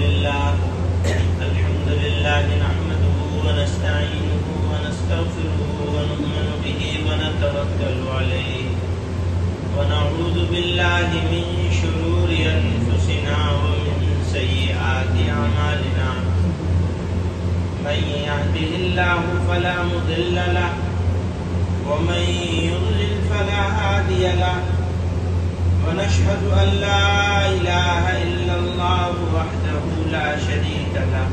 الحمد لله نحمده ونستعينه ونستغفره ونؤمن به ونتوكل عليه ونعوذ بالله من شرور أنفسنا ومن سيئات أعمالنا من يهده الله فلا مضل له ومن يضلل فلا هادي له ونشهد أن لا إله إلا الله وحده لا شريك له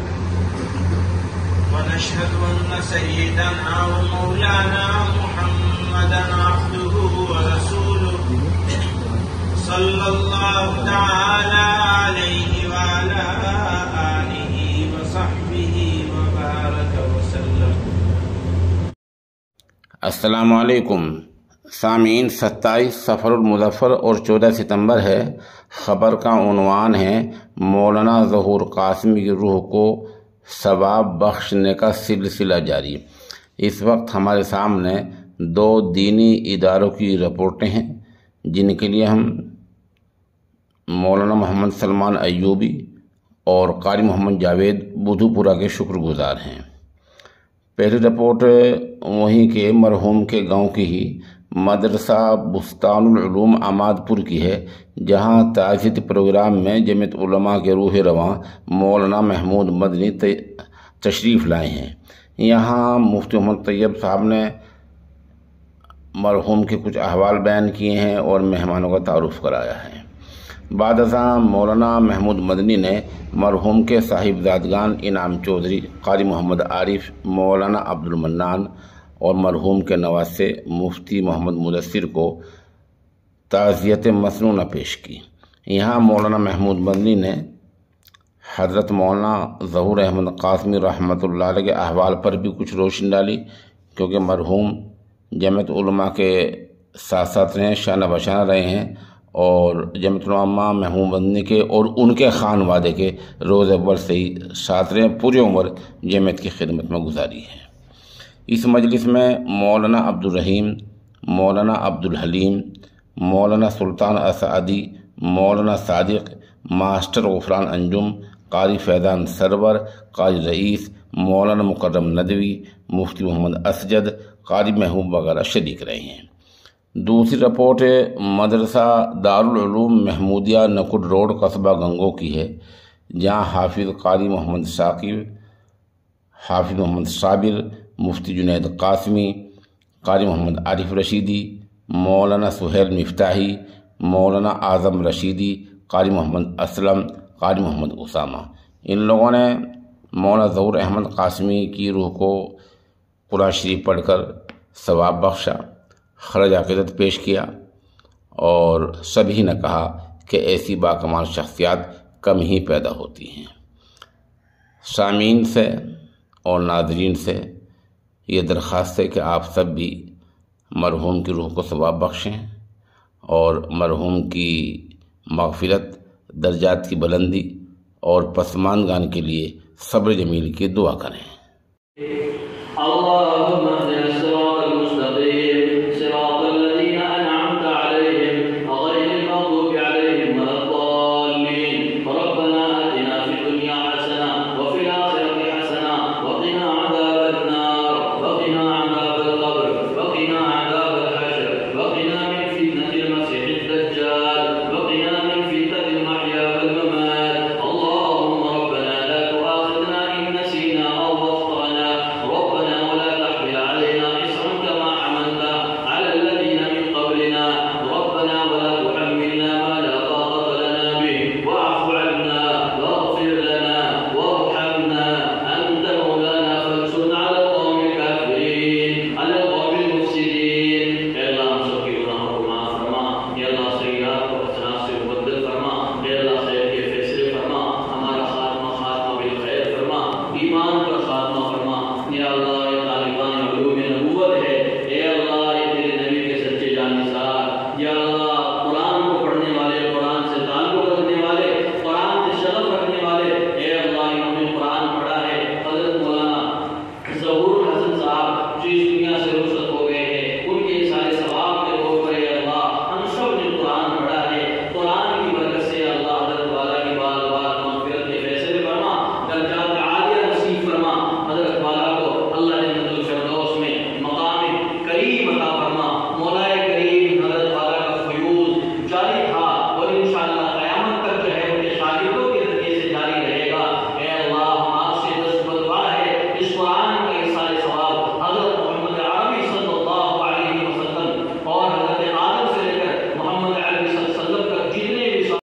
ونشهد أن سيدنا ومولانا محمدا عبده ورسوله صلى الله تعالى عليه وعلى آله وصحبه وبارك وسلم۔ السلام علیکم سامعین، 27 سفر المظفر اور 14 ستمبر ہے۔ خبر کا عنوان ہے مولانا ظہور قاسمی کی روح کو ثواب بخشنے کا سلسلہ جاری۔ اس وقت ہمارے سامنے 2 دینی اداروں کی رپورٹیں ہیں جن کے لیے ہم مولانا محمد سلمان ایوبی اور قاری محمد جاوید بدھو پورہ کے شکر گزار ہیں۔ پہلی رپورٹ وہیں کے مرحوم کے گاؤں کی ہی مدرسہ بستان العلوم عماد پور کی ہے، جہاں تعزیتی پروگرام میں جمعیت علماء کے روح رواں مولانا محمود مدنی تشریف لائے ہیں۔ یہاں مفتی محمد طیب صاحب نے مرحوم کے کچھ احوال بیان کیے ہیں اور مہمانوں کا تعارف کرایا ہے۔ بعد ازاں مولانا محمود مدنی نے مرحوم کے صاحبزادگان انعام چودھری، قاری محمد عارف، مولانا عبد المنان اور مرحوم کے نواسے مفتی محمد مدثر کو تعزیت مسنونہ پیش کی۔ یہاں مولانا محمود مدنی نے حضرت مولانا ظہور احمد قاسمی رحمۃ اللہ علیہ کے احوال پر بھی کچھ روشنی ڈالی، کیونکہ مرحوم جمعیت علماء کے ساتھ ساتھ رہے ہیں، شانہ بشانہ رہے ہیں، اور جمعیت علماء محمود مدنی کے اور ان کے خانوادے کے روز اول سے ہی ساتھ رہے ہیں، پوری عمر جمعیت کی خدمت میں گزاری ہے۔ اس مجلس میں مولانا عبد الرحیم، مولانا عبد الحلیم، مولانا سلطان اسعدی، مولانا صادق، ماسٹر غفران انجم، قاری فیضان سرور، قاری رئیس، مولانا مکرم ندوی، مفتی محمد اسجد، قاری محبوب وغیرہ شریک رہے ہیں۔ دوسری رپورٹ مدرسہ دارالعلوم محمودیہ نکڑ روڈ قصبہ گنگو کی ہے، جہاں حافظ قاری محمد ثاقب، حافظ محمد صابر، مفتی جنید قاسمی، قاری محمد عارف رشیدی، مولانا سہیل مفتاحی، مولانا اعظم رشیدی، قاری محمد اسلم، قاری محمد اسامہ، ان لوگوں نے مولانا ظہور احمد قاسمی کی روح کو قرآن شریف پڑھ کر ثواب بخشا، خراج عقیدت پیش کیا، اور سبھی نے کہا کہ ایسی باکمال شخصیات کم ہی پیدا ہوتی ہیں۔ سامعین سے اور ناظرین سے یہ درخواست ہے کہ آپ سب بھی مرحوم کی روح کو ثواب بخشیں اور مرحوم کی مغفرت، درجات کی بلندی اور پسماندگان کے لیے صبر جمیل کی دعا کریں۔ اللہم